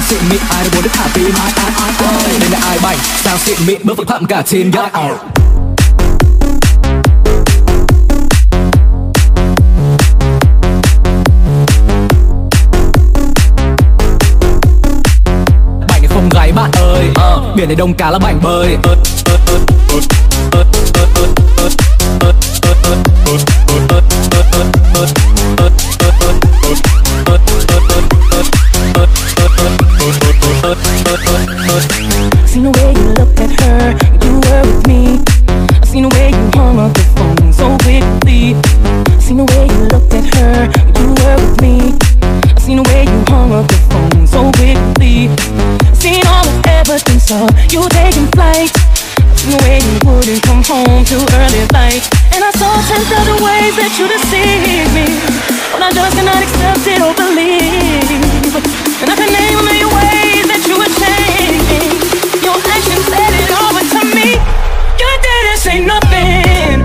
xịn mịn ai đâu muốn được thả tim. Đây là ai bảnh sao xịn mịn bước phức phạm cả team. Bảnh không gái bạn ơi, biển này đông cá là bảnh bơi. Seen the way you looked at her, you were with me. I seen the way you hung up the phone so quickly. I seen the way you looked at her, you were with me. I seen the way you hung up the phone so quickly. I seen all the evidence of you taking flight. I seen the way you wouldn't come home too early light. And I saw 10,000 ways that you deceived me, but I just cannot accept it or believe. And I can name a million ways that you would change. Your actions said it over to me. You didn't say nothing.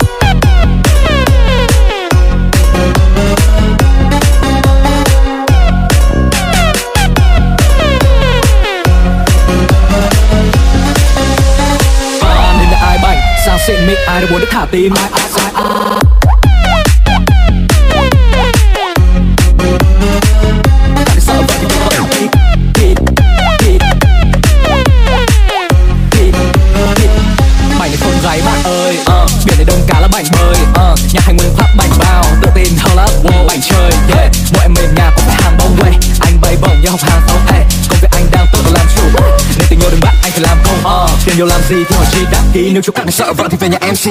Nên là ai bảnh sao xịn mịn ai đâu muốn được thả tim. Gái bạn ơi, biển này đông cá là bảnh bơi. Nhà hành nguyên pháp bảnh bao, tự tin hơn lắm, bảnh chơi. Yeah, mỗi em mềm nhà có phải hàng bông quay. Anh bay bổng như học hàng tàu. Công việc anh đang tốt và làm chủ, nên tình yêu đừng bắt anh phải làm công. Tiền nhiều làm gì thì hỏi chi đăng ký. Nếu chú cặn sợ vợ thì về nhà MC.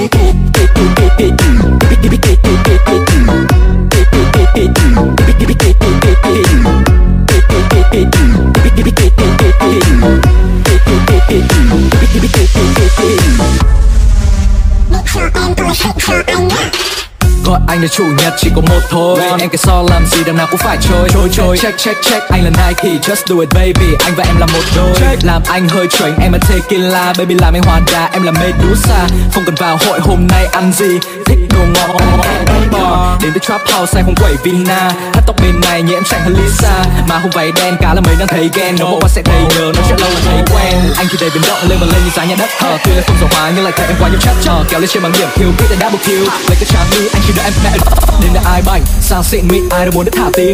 Gọi anh là chủ nhật chỉ có một thôi. Em cái so làm gì đằng nào cũng phải trôi. Check anh là Nike, just do it baby. Anh và em là một đôi. Làm anh hơi chuẩn, em là tequila. Baby làm anh hoa đá, em là Medusa. Không cần vào hội hôm nay ăn gì. Thích đồ ngọt, đến từ trap house hay không quẩy vina. Hất tóc bên này như em chẳng hơn Lisa. Mà không váy đen cá là mấy đang thấy ghen. Nó bộ qua sẽ thấy nhớ, nó chuyện lâu là thấy quen. Anh thì đầy biến động lên mà lên như giá nhà đất. Tuy là không giàu hóa nhưng lại thấy em quá nhiều chất. Kéo lên trên bằng điểm kill, biết là double kill. Lấy cái trắng đi, anh chỉ đợi em mẹ. Nên là ai bảnh sao xịn mịn ai đâu muốn được thả tim.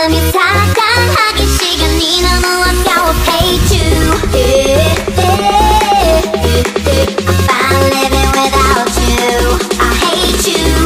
참으면 사랑하기 시간이 너무 아까워 hate you I'm fine living without you I hate you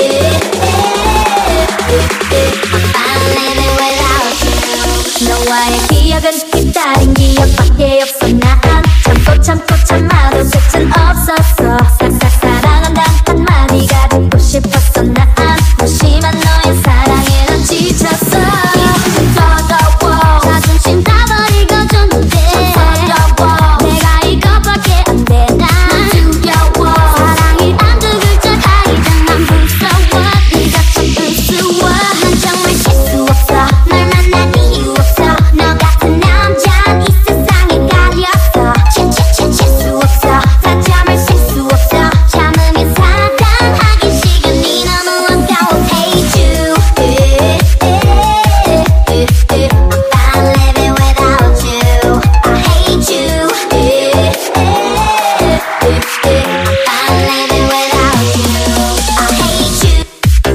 I'm fine living without you 너와의 기억은 기다린 기억밖에 없어 난 참고 참아도 끝은 없었어 싹싹 사랑한단 한마디가 듣고 싶었어 난 무심한 너의 사랑에 난 지쳤어 더러워 자존심 다 버리고 줬는데 더러워 내가 이것밖에 안 돼 난 두려워 사랑이 한두 글자 가이든 난 무서워 네가 참 우스워 난 정말 쉴 수 없어 널 만날 이유 없어 너 같은 남잔 이 세상에 깔렸어 칠 수 없어 다 잠을 쉴 수 없어 참으면 사랑하기 시간이 너무 아까워 hate you I'm fine living without you I hate you I'm fine living without you I hate you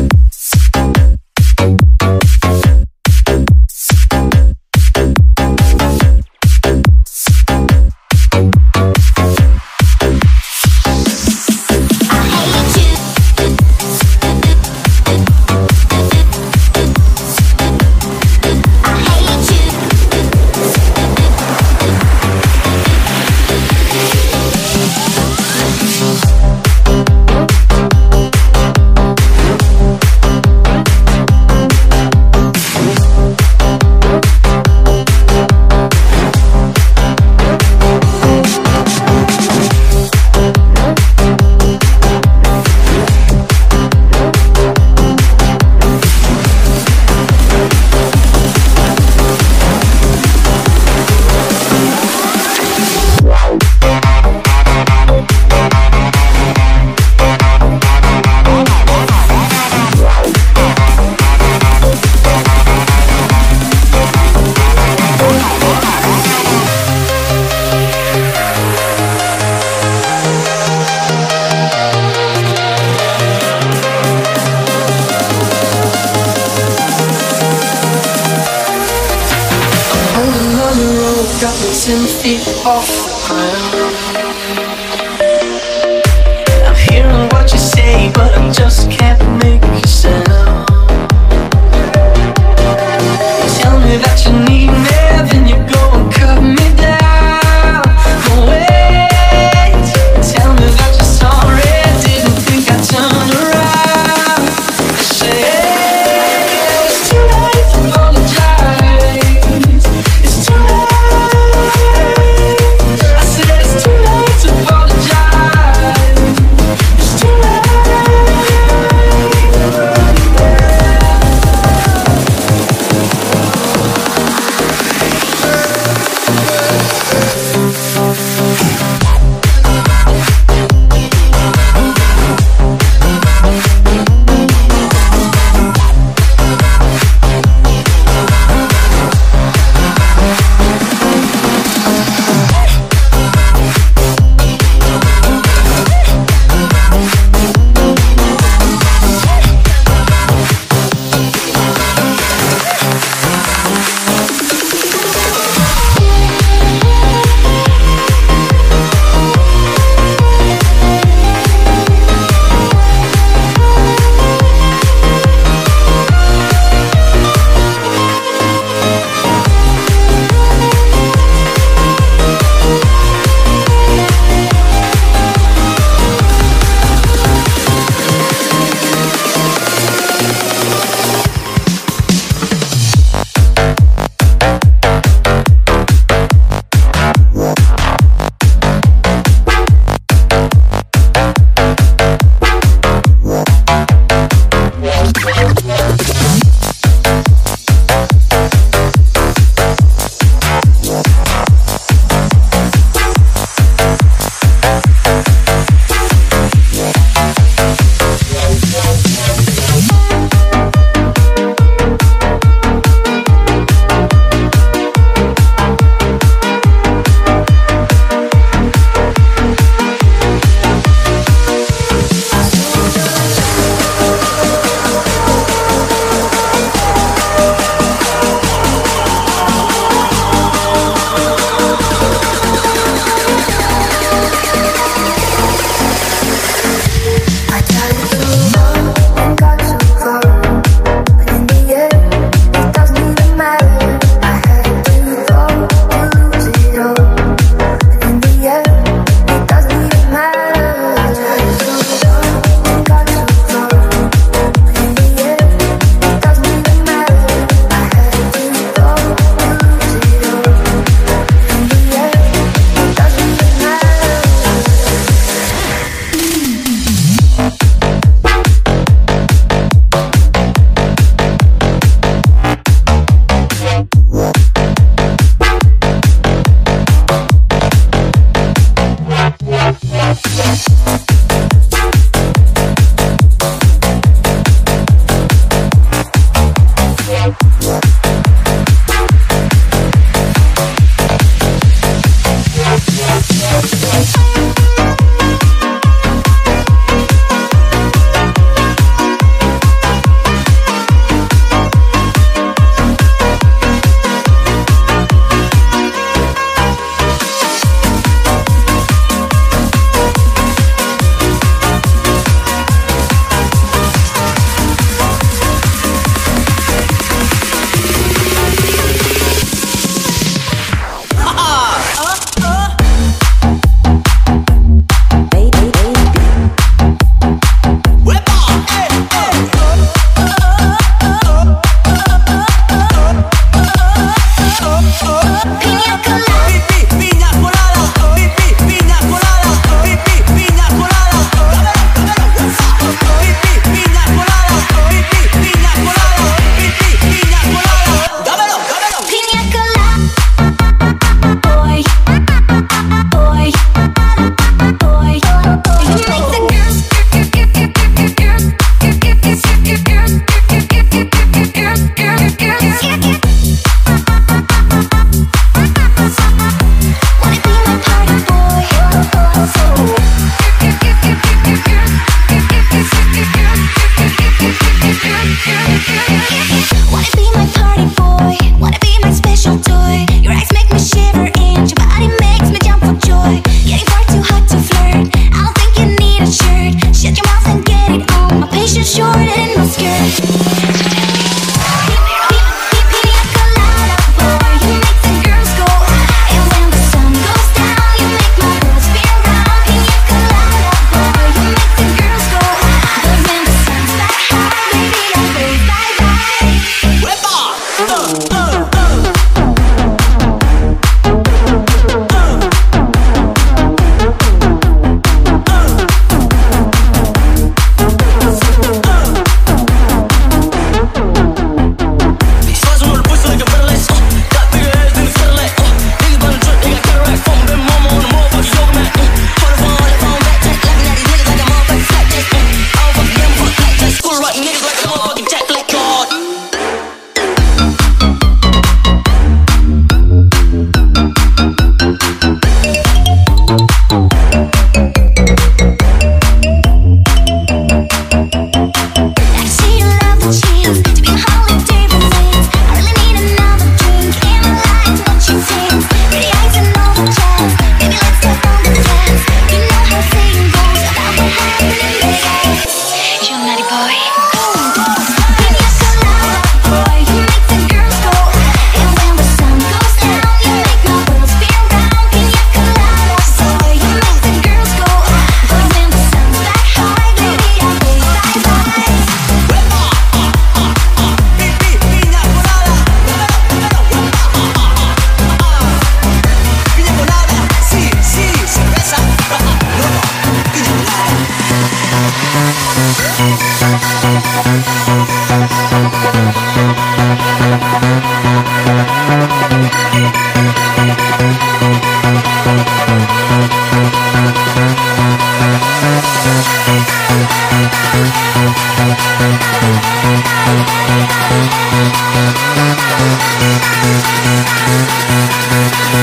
Holding on the road, got me 10 feet off the ground. I'm hearing what you say, but I just can't make a sound. You tell me that you need me, then you go and cut me down. Oh wait, tell me that you're sorry, didn't think I'd turn around. You say it's too late to apologize. It's too late. I said it's too late to apologize. It's too late.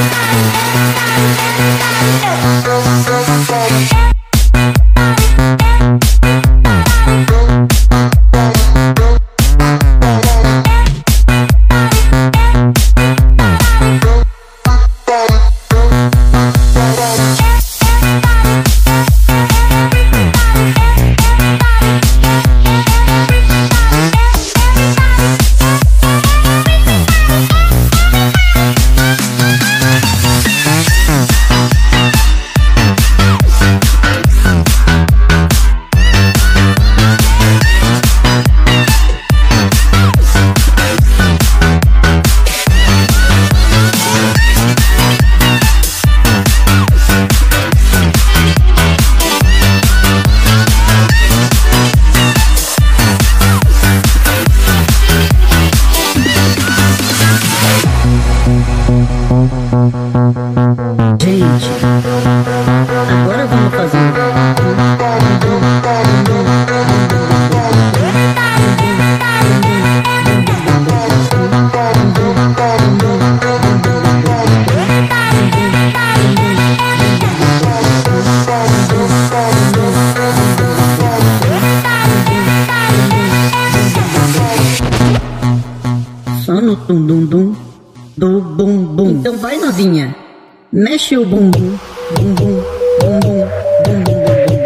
Então vai, novinha, mexe o bumbum, bumbum, bumbum, bumbum, bumbum, bumbum,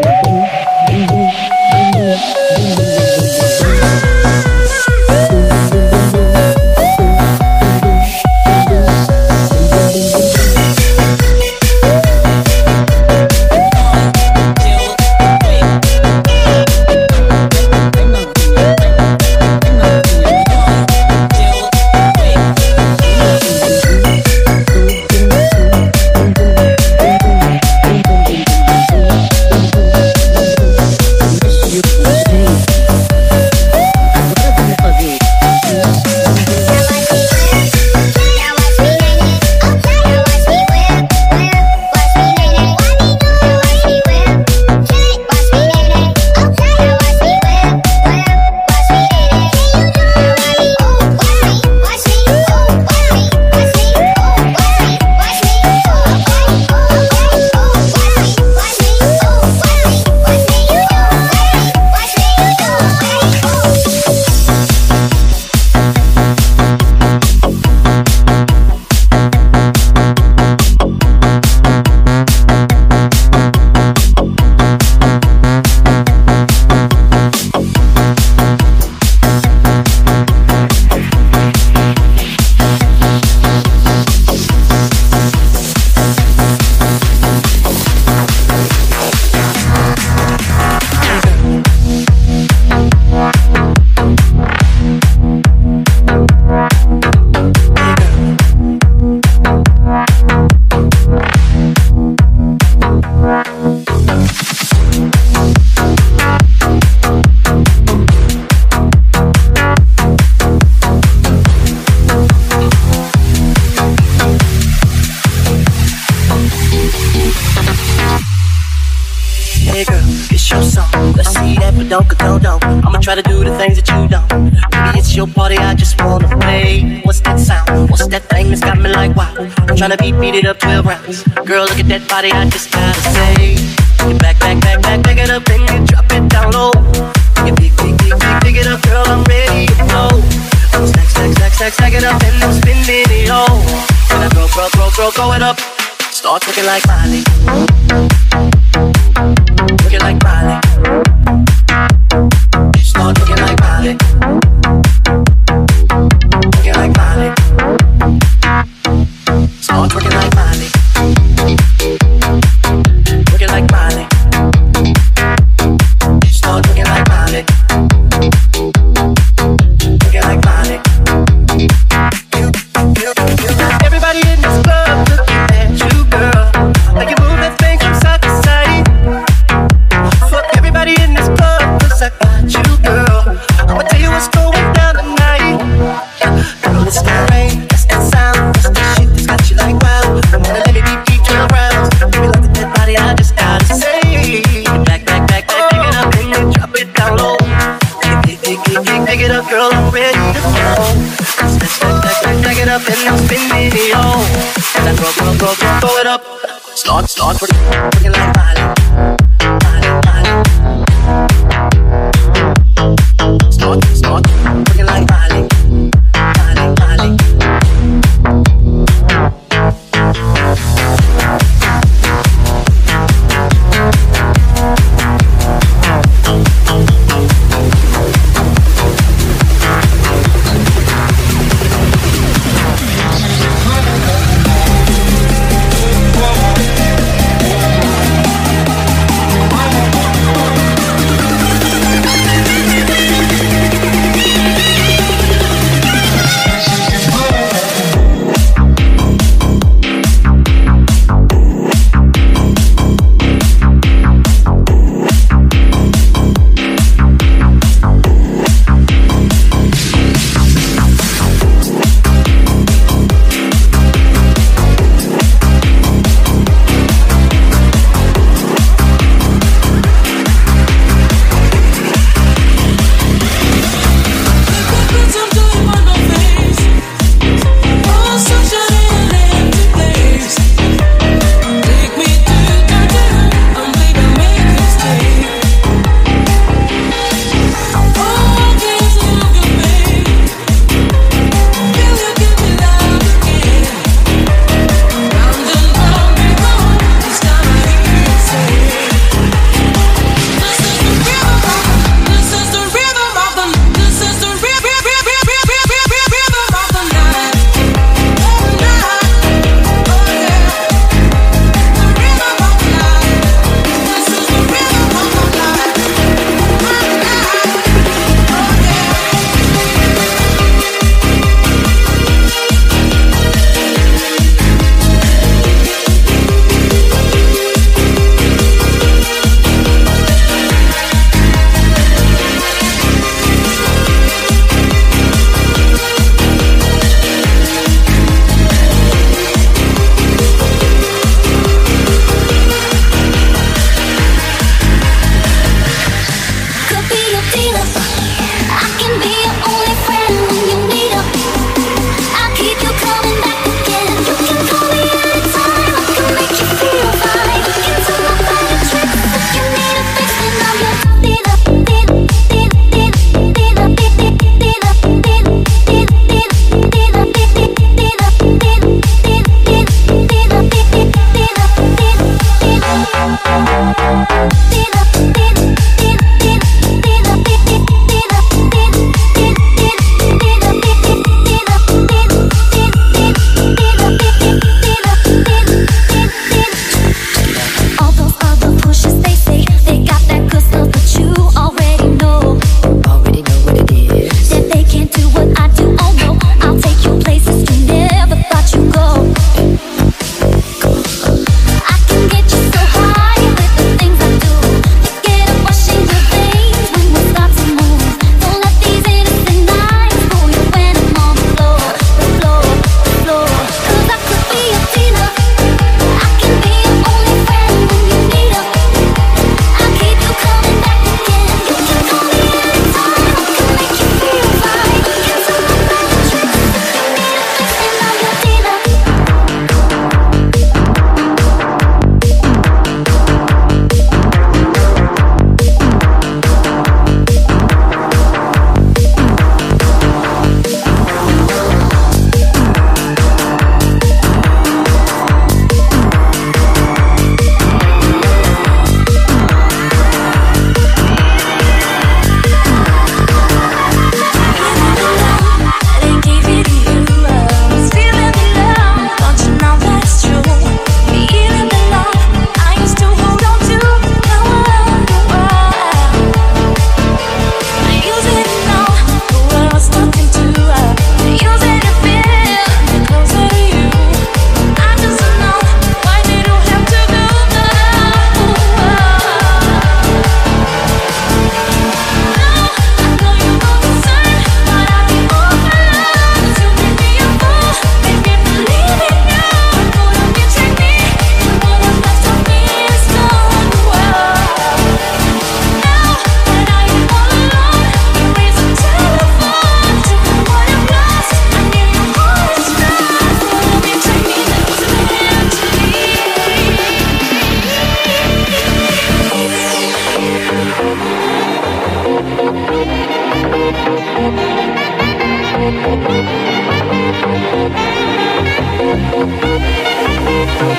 Try to do the things that you don't. Maybe it's your party, I just wanna play. What's that sound? What's that thing that's got me like wow? I'm tryna beat it up 12 rounds. Girl, look at that body, I just gotta say. You back it up and you drop it down low. You pick it up, girl, I'm ready to go. Stack it up and I'm spinning it all. When I throw it up, start looking like Miley. Looking like Miley. Start looking like Miley. Looking like Miley. Start looking like Miley. Looking like Miley. Start looking like Miley. Looking like Miley. Everybody in this club looking at you, girl. Like you move that thing from side to side. Fuck everybody in this club, 'cause I got you, girl. I'ma tell you what's going down tonight. Girl, it's that rain, that's that sound, that's that shit that's got you like wow. Come on and let me beat 12 rounds. Baby, look at that body, I just gotta say. Back it up and then drop it down low. Pick it up, girl, I'm ready to go. Stack it up and I'm spinning it all. And I throw it up. Start working like Miley. Start working like Miley.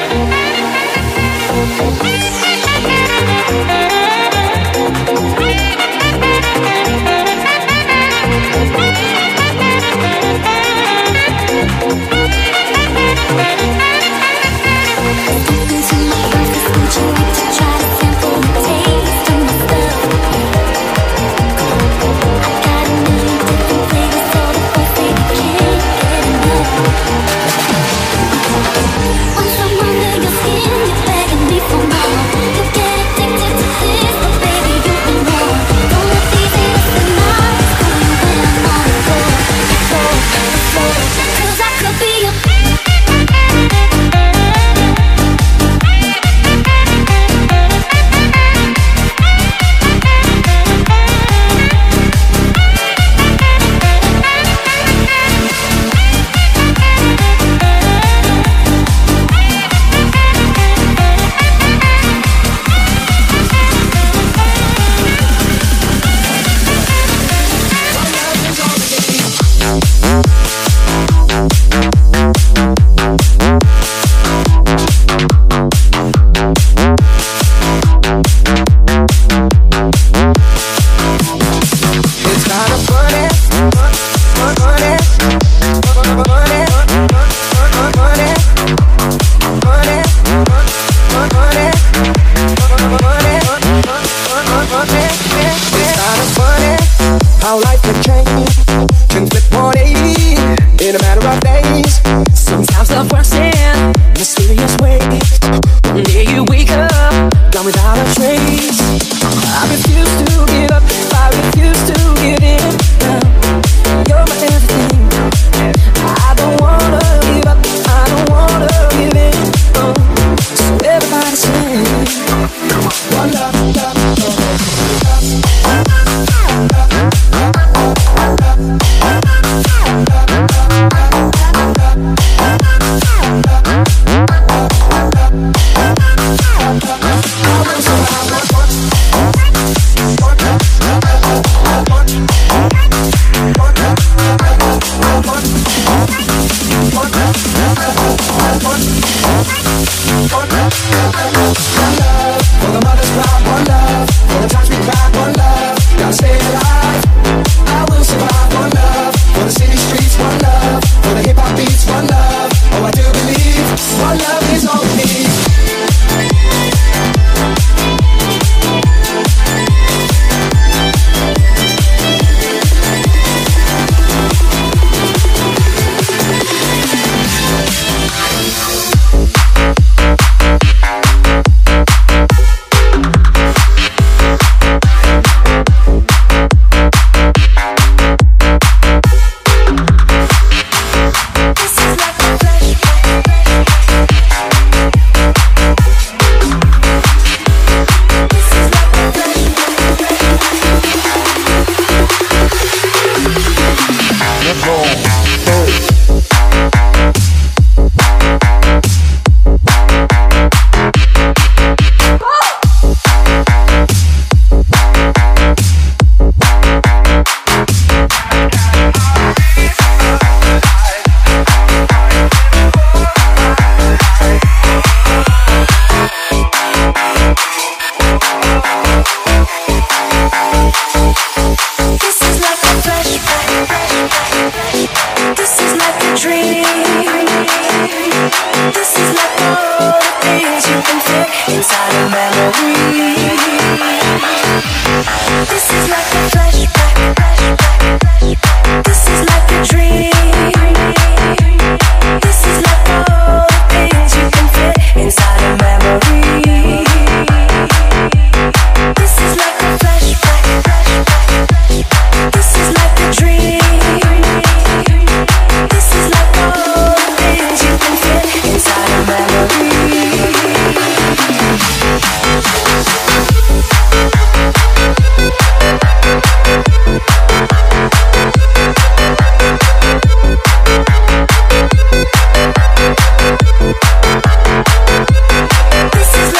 This is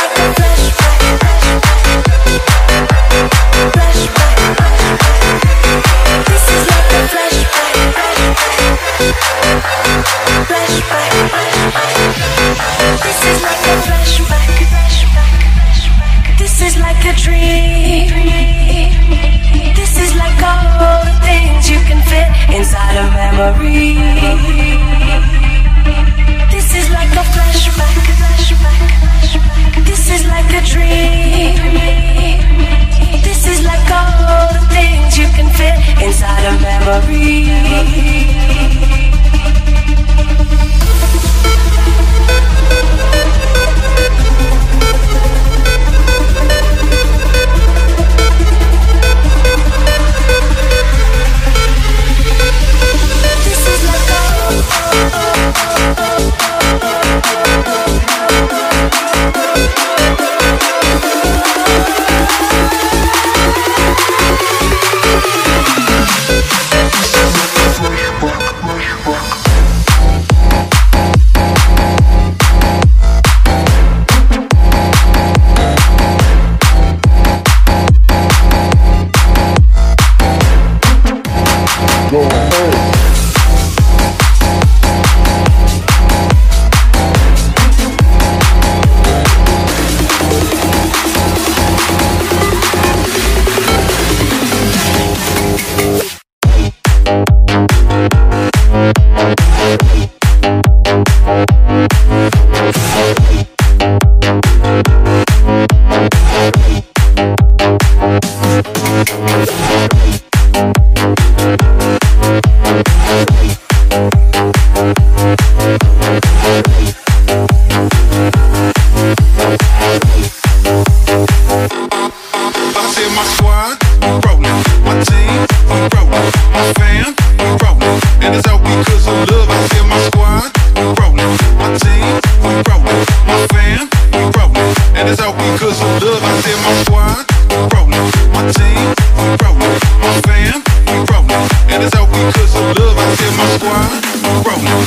like a flashback. This is like a dream. This is like all the things you can fit inside a memory. This is like a flashback. This is like a dream. This is like all the things you can fit inside a memory.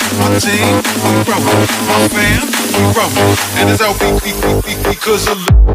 Because of